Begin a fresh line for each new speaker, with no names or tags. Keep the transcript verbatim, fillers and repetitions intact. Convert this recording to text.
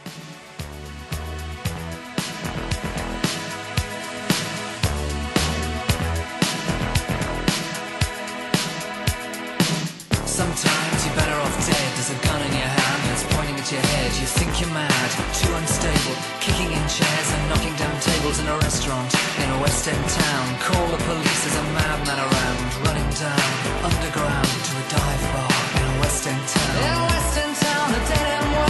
Sometimes you're better off dead. There's a gun in your hand and it's pointing at your head. You think you're mad, too unstable, kicking in chairs and knocking down tables in a restaurant in a West End town. Call the police, there's a madman around, running down underground to a dive bar in a West End town. In a West End town, a dead end world.